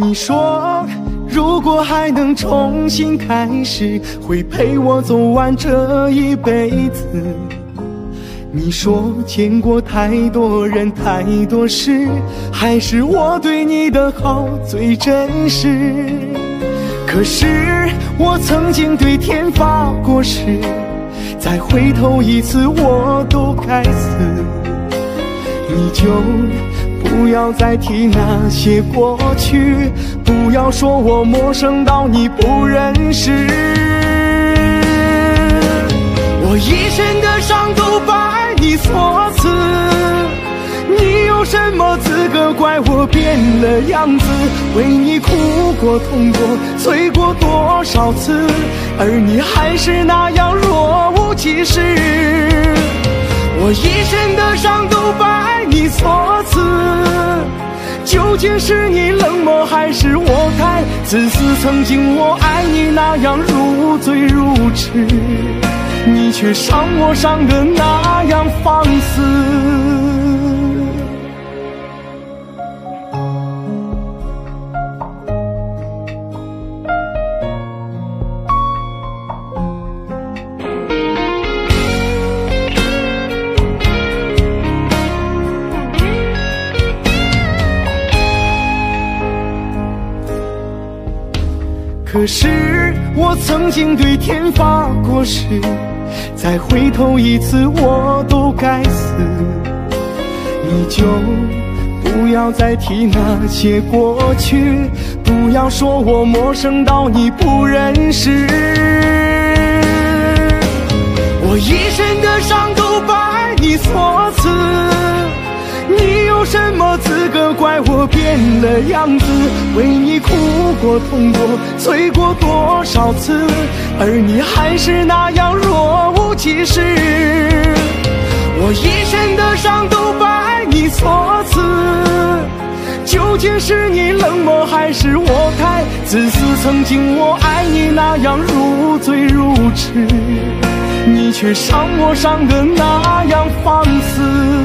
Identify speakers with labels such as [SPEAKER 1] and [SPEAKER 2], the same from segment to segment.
[SPEAKER 1] 你说如果还能重新开始，会陪我走完这一辈子。你说见过太多人太多事，还是我对你的好最真实。可是我曾经对天发过誓，再回头一次我都该死。你就不要再提那些过去，不要说我陌生到你不认识。我一身的伤都拜你所赐，你有什么资格怪我变了样子？为你哭过痛过醉过多少次，而你还是那样若无其事。我一身的伤都拜你所赐，究竟是你冷漠还是我太自私？曾经我爱你那样如醉如痴，你却伤我伤得那样放肆。可是我曾经对天发过誓，再回头一次我都该死。你就不要再提那些过去，不要说我陌生到你不认识。我一身的伤都拜你所赐，你有什么资格怪我变了样子？为你哭过痛过醉过多少次，而你还是那样若无其事。我一身的伤都拜你所赐，究竟是你冷漠还是我太自私？曾经我爱你那样如醉如痴，你却伤我伤得那样放肆。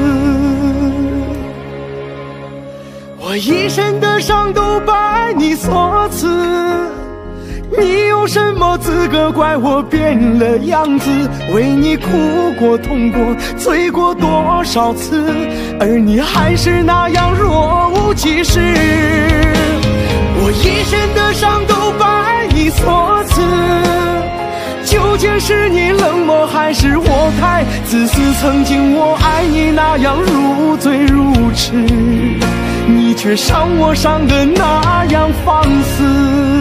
[SPEAKER 1] 我一身的伤都拜你所赐，你有什么资格怪我变了样子？为你哭过痛过醉过多少次，而你还是那样若无其事。我一身的伤都拜你所赐，究竟是你冷漠还是我太自私？曾经我爱你那样如醉如痴，你却伤我伤得那样放肆。